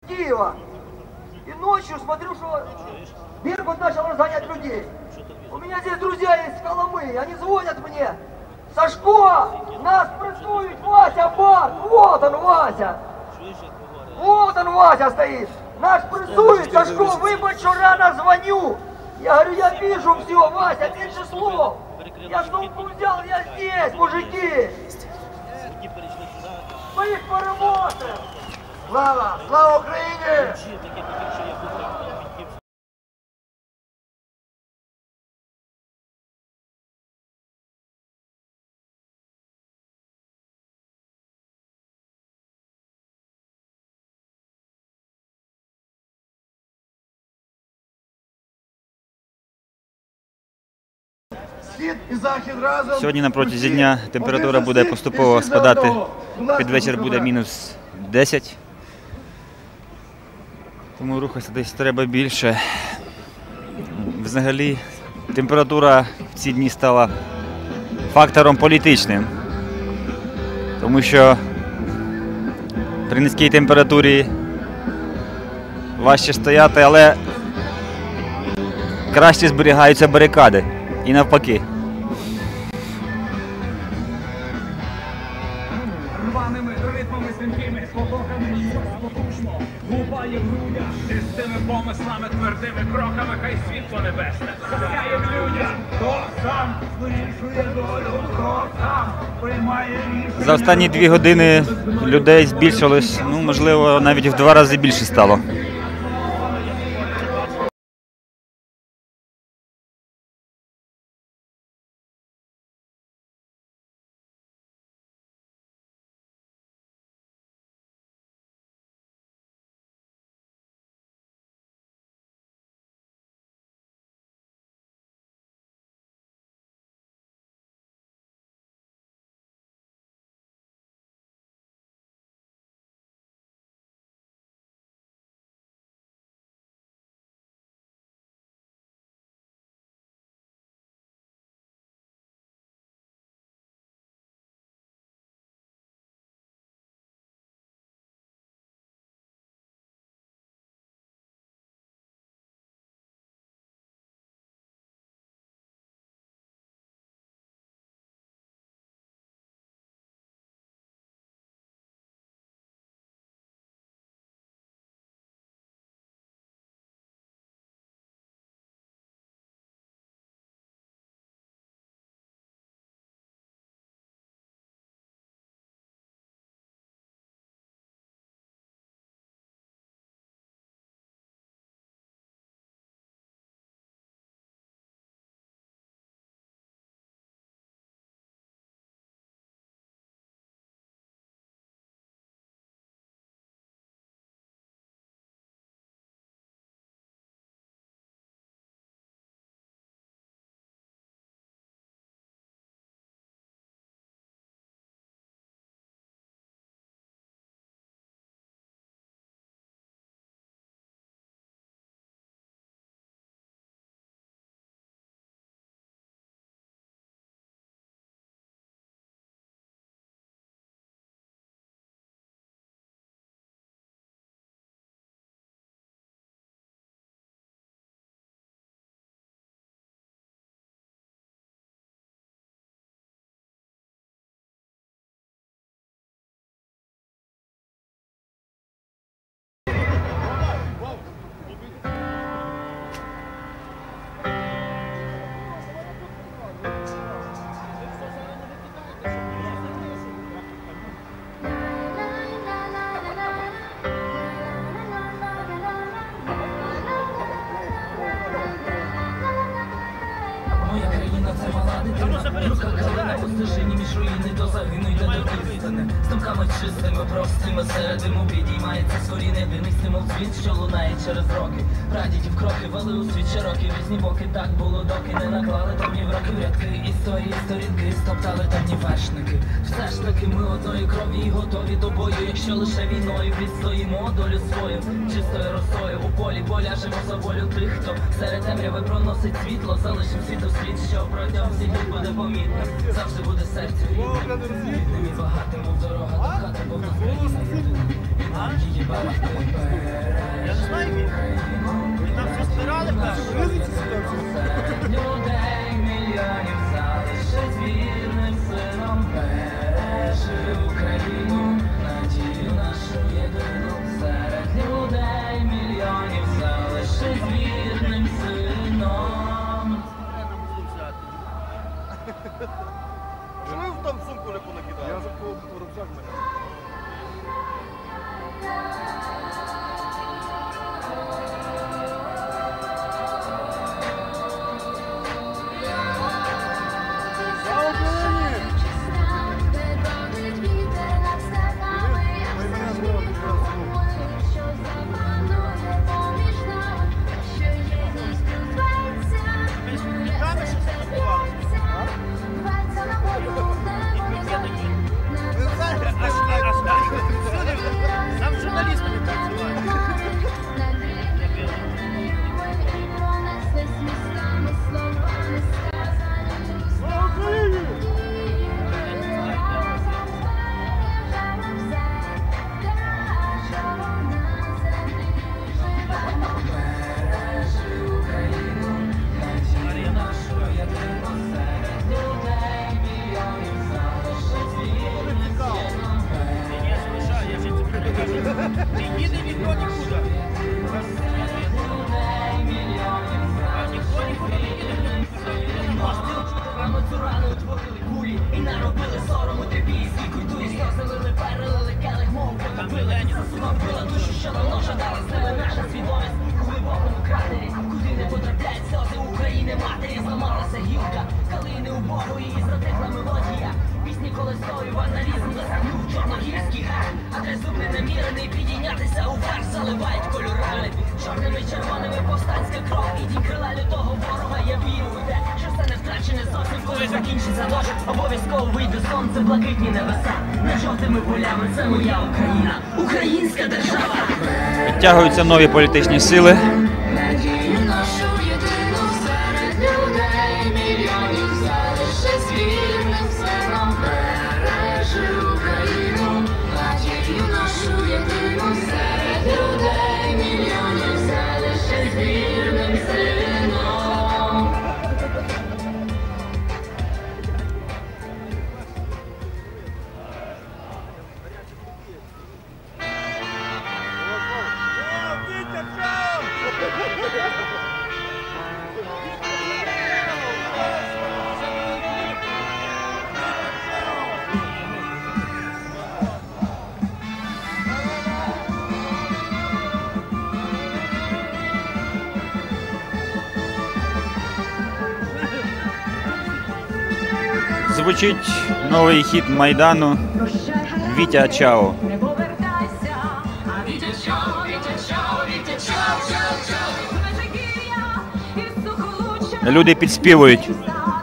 Киева. И ночью смотрю, что Беркут начал разгонять людей. У меня здесь друзья есть с Коломы, они звонят мне. Сашко, нас прессует Вася Барт. Вот он, Вася. Вот он, Вася стоит. Нас прессует, Сашко, выбачь, что рано звоню. Я говорю, я вижу все, Вася, меньше слов. Я сумку взял, я здесь, мужики. Мы их переможем. Слава! Слава Україні! Сьогодні на протязі дня температура буде поступово спадати. Під вечір буде мінус 10. Тому рухатися десь треба більше. Взагалі температура в ці дні стала фактором політичним. Тому що при низькій температурі важче стояти, але краще зберігаються барикади. І навпаки. Рваними ритмами стрімкими, потоками спокушно гупає в грудях. І з тими помислами, твердими кроками, хай світло небесне сяє в людях. Хто сам вирішує долю, хто сам приймає рішення. За останні 2 години людей збільшилось, ну, можливо, навіть в 2 рази більше стало. Стежині між руїни до загину йде до істини. З думками чистими, простими, серед диму підіймається зорі єдиний стимул світ, що лунає через роки. Прадідів кроки вели у світ широкі, різні боки. Так було, доки не наклали давні в роки рядки історії, сторінки, стоптали давні вершники. Все ж таки ми одної крові і готові до бою, якщо лише війною відстоїмо долю свою. Чистою росою у полі поляжемо за волю тих, хто серед темряви проносить світло. Залишим світу світ, що протягом всіх днів буде помітно. Завжди буде серце рідним і багатим, мов дорога до хати, бо в нас країна єдина. І нам її берегти. що давно жадали себе наша свідомість у глибокому кратері, куди не потрапляють сльози України матері. Зламалася гілка, калини у Богу, її затихла мелодія. Пісні колесою вандалізм засягнув чорногірський гар, а тризуб ненамірений підійнятися уверх заливають кольорами, чорними, червоними повстанська кров і ті крила лютого ворога. Я вірю у те, що все не втрачене зовсім, коли закінчиться дощ, обов'язково вийде сонце, блакитні небеса, не жовтими полями, це моя Україна, українська держава. Підтягуються нові політичні сили. Надію нашу єдину серед людей, мільйонів залишись вірним сином, бережи Україну. Надію нашу єдину серед людей, мільйонів залишись вірним сином. Звучить новий хіт Майдану «Вітя Чао». Не повертайся, а Вітя Чао, Вітя Чао, Вітя Чао, Чао, Чао. Межигір'я і сухолуччя Люди підспівують.